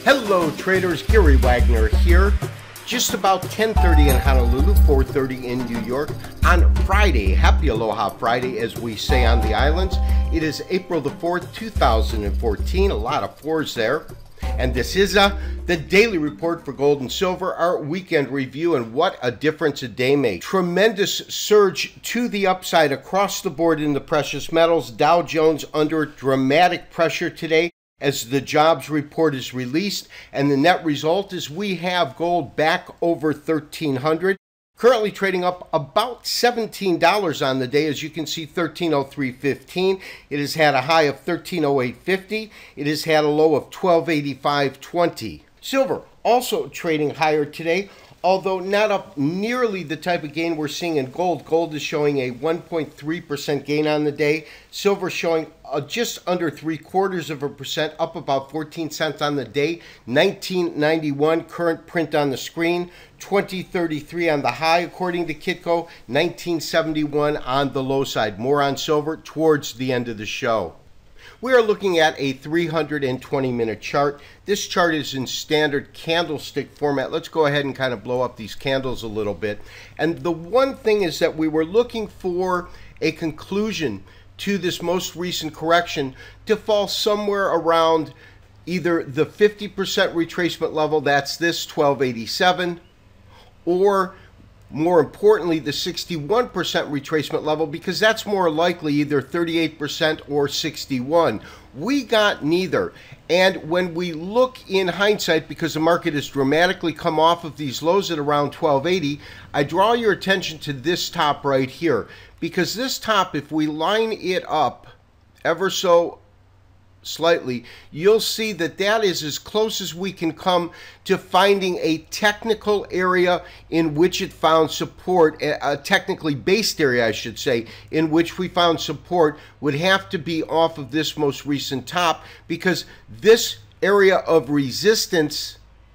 Hello traders, Gary Wagner here. Just about 10:30 in Honolulu, 4:30 in New York on Friday. Happy Aloha Friday, as we say on the islands. It is April the 4th, 2014. A lot of fours there. And this is the daily report for gold and silver, our weekend review, and what a difference a day makes. Tremendous surge to the upside across the board in the precious metals. Dow Jones under dramatic pressure today as the jobs report is released, and the net result is we have gold back over 1,300. Currently trading up about $17 on the day. As you can see, 1303.15. It has had a high of 1308.50. It has had a low of 1285.20. Silver also trading higher today, although not up nearly the type of gain we're seeing in gold. Gold is showing a 1.3% gain on the day. Silver showing just under 0.75%, up about 14 cents on the day. 1991 current print on the screen. 2033 on the high, according to Kitco. 1971 on the low side. More on silver towards the end of the show. We are looking at a 320-minute chart. This chart is in standard candlestick format. Let's go ahead and kind of blow up these candles a little bit. And the one thing is that we were looking for a conclusion to this most recent correction to fall somewhere around either the 50% retracement level, that's this 1287, or more importantly, the 61% retracement level, because that's more likely either 38% or 61. We got neither. And when we look in hindsight, because the market has dramatically come off of these lows at around 1280, I draw your attention to this top right here. Because this top, if we line it up ever so slightly, you'll see that that is as close as we can come to finding a technical area in which it found support, a technically based area, I should say, in which we found support would have to be off of this most recent top, because this area of resistance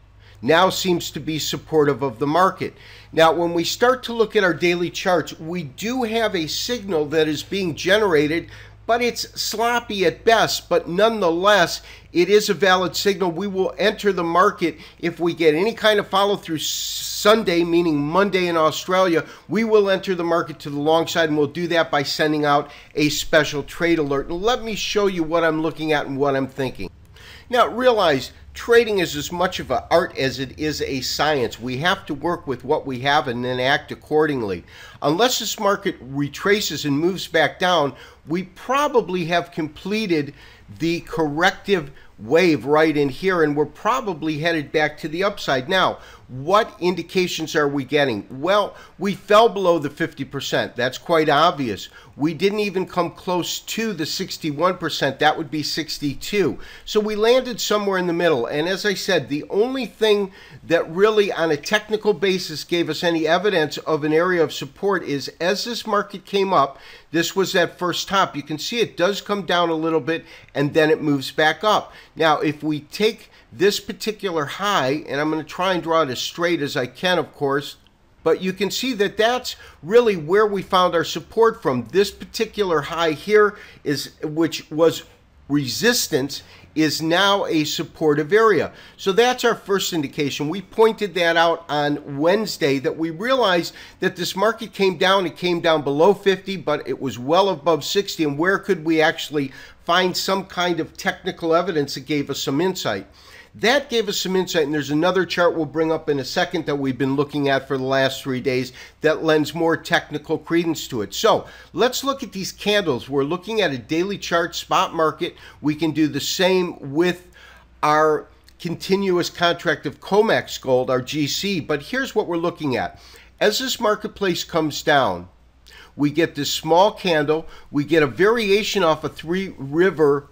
now seems to be supportive of the market. Now, when we start to look at our daily charts, we do have a signal that is being generated, but it's sloppy at best. But nonetheless, it is a valid signal. We will enter the market if we get any kind of follow through Sunday, meaning Monday in Australia. We will enter the market to the long side, and we'll do that by sending out a special trade alert. And let me show you what I'm looking at and what I'm thinking. Now, realize trading is as much of an art as it is a science. We have to work with what we have and then act accordingly. Unless this market retraces and moves back down, we probably have completed the corrective wave right in here, and we're probably headed back to the upside. Now, what indications are we getting? Well, we fell below the 50%. That's quite obvious. We didn't even come close to the 61%. That would be 62. So we landed somewhere in the middle. And as I said, the only thing that really on a technical basis gave us any evidence of an area of support is as this market came up, this was that first top. You can see it does come down a little bit and then it moves back up. Now, if we take this particular high, and I'm going to try and draw it as straight as I can, of course, but you can see that that's really where we found our support from. This particular high here, which was resistance, is now a supportive area. So that's our first indication. We pointed that out on Wednesday, that we realized that this market came down. It came down below 50, but it was well above 60. And where could we actually find some kind of technical evidence that gave us some insight? That gave us some insight, and there's another chart we'll bring up in a second that we've been looking at for the last 3 days that lends more technical credence to it. So let's look at these candles. We're looking at a daily chart, spot market. We can do the same with our continuous contract of COMEX gold, our GC. But here's what we're looking at. As this marketplace comes down, we get this small candle. We get a variation off a Three River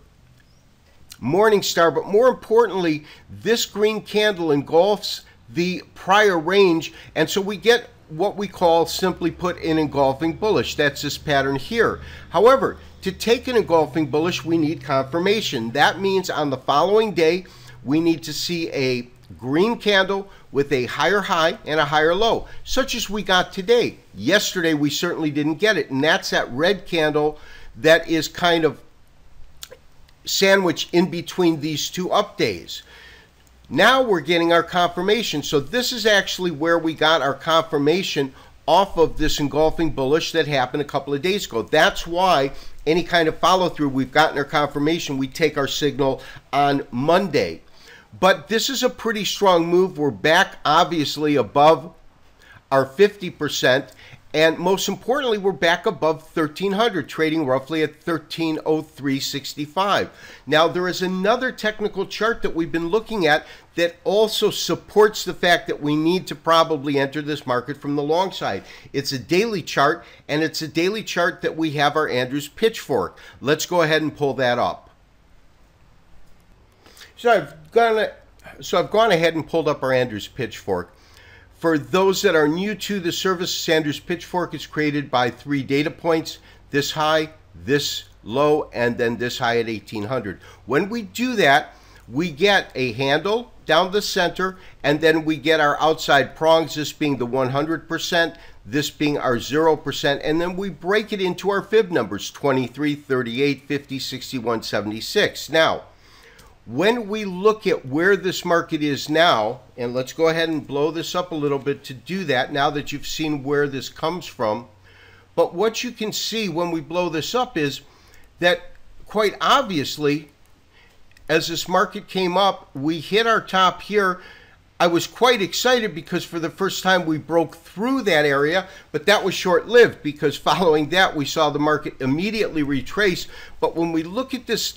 Morningstar, but more importantly, this green candle engulfs the prior range, and so we get what we call, simply put, an engulfing bullish. That's this pattern here. However, to take an engulfing bullish, we need confirmation. That means on the following day, we need to see a green candle with a higher high and a higher low, such as we got today. Yesterday, we certainly didn't get it, and that's that red candle that is kind of sandwiched in between these two up days. Now we're getting our confirmation. So this is actually where we got our confirmation off of this engulfing bullish that happened a couple of days ago. That's why any kind of follow through, we've gotten our confirmation, we take our signal on Monday. But this is a pretty strong move. We're back obviously above our 50%. And most importantly, we're back above 1300, trading roughly at 1303.65. Now, there is another technical chart that we've been looking at that also supports the fact that we need to probably enter this market from the long side. It's a daily chart, and it's a daily chart that we have our Andrews pitchfork. Let's go ahead and pull that up. So I've gone ahead and pulled up our Andrews pitchfork. For those that are new to the service, Sanders Pitchfork is created by 3 data points, this high, this low, and then this high at 1800. When we do that, we get a handle down the center, and then we get our outside prongs, this being the 100%, this being our 0%, and then we break it into our fib numbers, 23, 38, 50, 61, 76. Now, when we look at where this market is now, and let's go ahead and blow this up a little bit to do that now that you've seen where this comes from. But what you can see when we blow this up is that quite obviously, as this market came up, we hit our top here. I was quite excited because for the first time we broke through that area, but that was short-lived because following that we saw the market immediately retrace. But when we look at this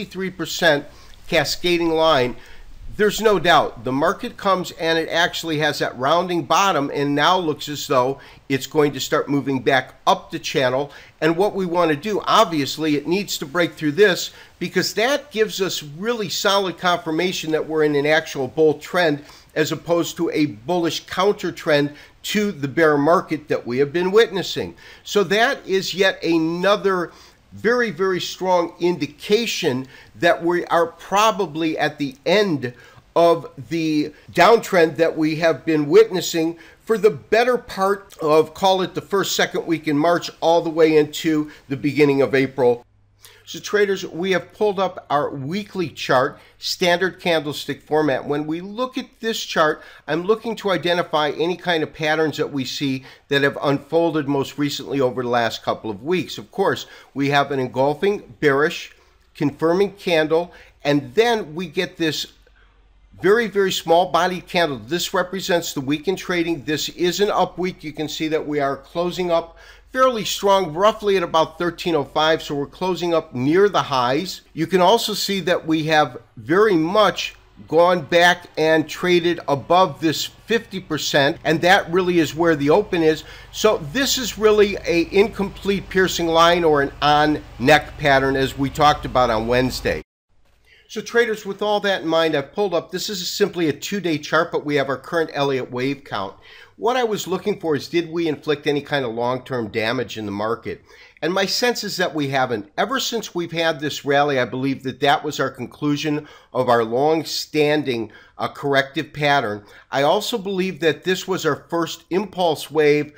23%, cascading line, there's no doubt the market comes and it actually has that rounding bottom and now looks as though it's going to start moving back up the channel. And what we want to do, obviously, it needs to break through this because that gives us really solid confirmation that we're in an actual bull trend as opposed to a bullish counter trend to the bear market that we have been witnessing. So that is yet another very, very strong indication that we are probably at the end of the downtrend that we have been witnessing for the better part of, call it the first, second week in March, all the way into the beginning of April. So traders, we have pulled up our weekly chart, standard candlestick format. When we look at this chart, I'm looking to identify any kind of patterns that we see that have unfolded most recently over the last couple of weeks. Of course, we have an engulfing bearish, confirming candle, and then we get this very, very small bodied candle. This represents the week in trading. This is an up week. You can see that we are closing up fairly strong, roughly at about 1305, so we're closing up near the highs. You can also see that we have very much gone back and traded above this 50%, and that really is where the open is. So this is really a incomplete piercing line or an on neck pattern as we talked about on Wednesday. So traders, with all that in mind, I've pulled up, this is simply a 2-day chart, but we have our current Elliott wave count. What I was looking for is, did we inflict any kind of long-term damage in the market? And my sense is that we haven't. Ever since we've had this rally, I believe that that was our conclusion of our long-standing corrective pattern. I also believe that this was our first impulse wave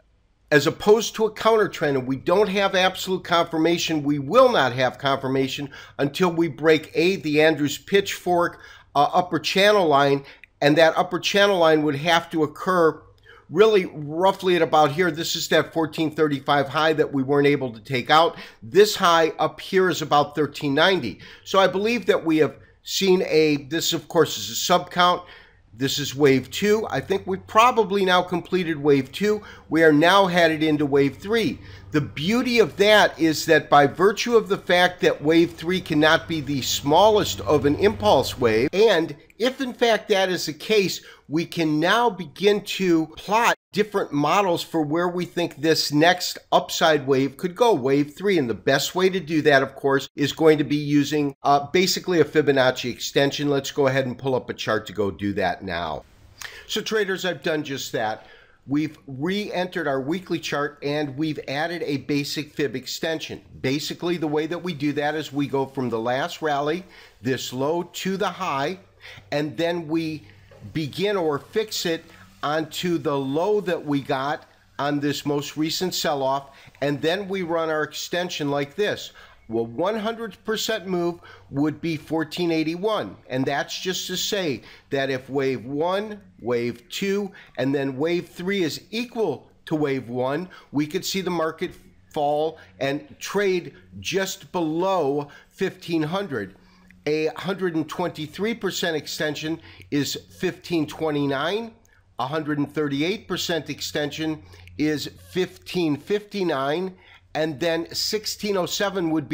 as opposed to a counter trend, and we don't have absolute confirmation. We will not have confirmation until we break the Andrews pitchfork upper channel line, and that upper channel line would have to occur really roughly at about here. This is that 1435 high that we weren't able to take out. This high up here is about 1390. So I believe that we have seen this of course is a sub count. This is wave 2. I think we've probably now completed wave 2. We are now headed into wave 3. The beauty of that is that by virtue of the fact that wave 3 cannot be the smallest of an impulse wave, and if in fact that is the case, we can now begin to plot different models for where we think this next upside wave could go, wave 3. And the best way to do that, of course, is going to be using basically a Fibonacci extension. Let's go ahead and pull up a chart to go do that now. So traders, I've done just that. We've re-entered our weekly chart and we've added a basic fib extension. Basically, the way that we do that is we go from the last rally, this low, to the high, and then we begin or fix it onto the low that we got on this most recent sell-off, and then we run our extension like this. Well, 100% move would be 1481. And that's just to say that if wave 1, wave 2, and then wave 3 is equal to wave 1, we could see the market fall and trade just below 1500. A 123% extension is 1529. 138% extension is 1559. And then 1607 would be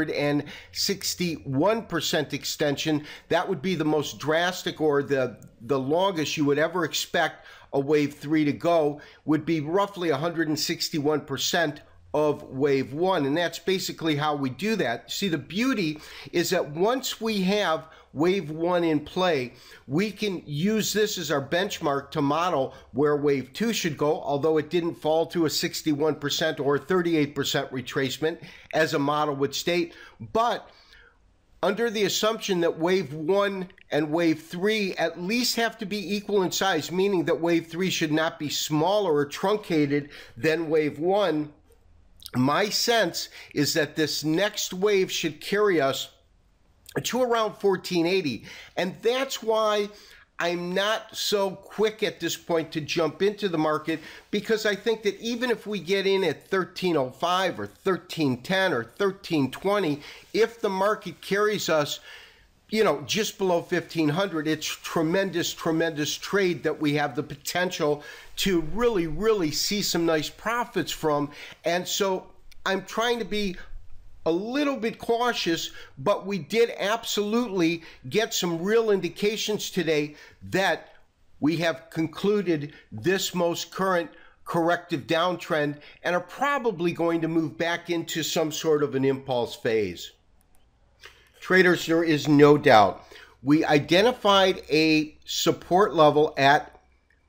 161% extension. That would be the most drastic, or the longest you would ever expect a wave 3 to go, would be roughly 161% of wave 1. And that's basically how we do that. See, the beauty is that once we have wave 1 in play, we can use this as our benchmark to model where wave 2 should go, although it didn't fall to a 61% or 38% retracement as a model would state. But under the assumption that wave 1 and wave 3 at least have to be equal in size, meaning that wave 3 should not be smaller or truncated than wave 1, my sense is that this next wave should carry us to around 1480. And that's why I'm not so quick at this point to jump into the market, because I think that even if we get in at 1305 or 1310 or 1320, if the market carries us, you know, just below 1500, it's tremendous trade that we have the potential to really see some nice profits from. And so I'm trying to be a little bit cautious, but we did absolutely get some real indications today that we have concluded this most current corrective downtrend and are probably going to move back into some sort of an impulse phase. Traders, there is no doubt. We identified a support level at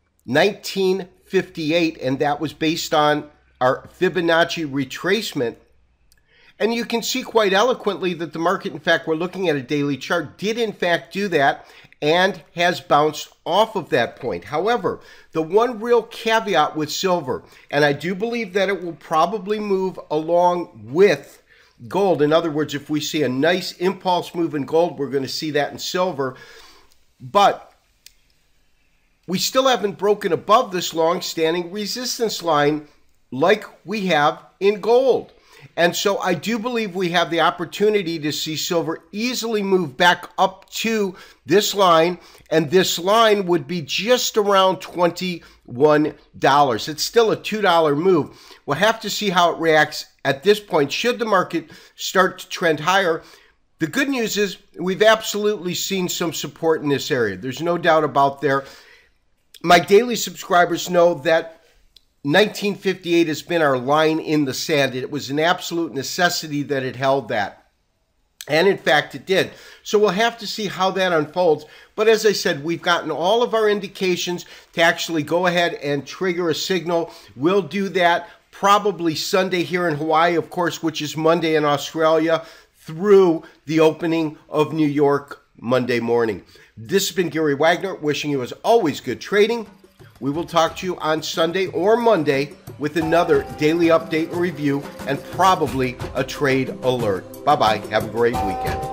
1958, and that was based on our Fibonacci retracement. And you can see quite eloquently that the market, in fact, we're looking at a daily chart, did in fact do that and has bounced off of that point. However, the one real caveat with silver, and I do believe that it will probably move along with gold. In other words, if we see a nice impulse move in gold, we're going to see that in silver. But we still haven't broken above this long-standing resistance line like we have in gold. And so I do believe we have the opportunity to see silver easily move back up to this line, and this line would be just around $21. It's still a $2 move. We'll have to see how it reacts at this point. Should the market start to trend higher, the good news is we've absolutely seen some support in this area. There's no doubt about there. My daily subscribers know that 1958 has been our line in the sand. It was an absolute necessity that it held that. And in fact, it did. So we'll have to see how that unfolds. But as I said, we've gotten all of our indications to actually go ahead and trigger a signal. We'll do that probably Sunday here in Hawaii, of course, which is Monday in Australia, through the opening of New York Monday morning. This has been Gary Wagner, wishing you as always good trading. We will talk to you on Sunday or Monday with another daily update and review and probably a trade alert. Bye-bye. Have a great weekend.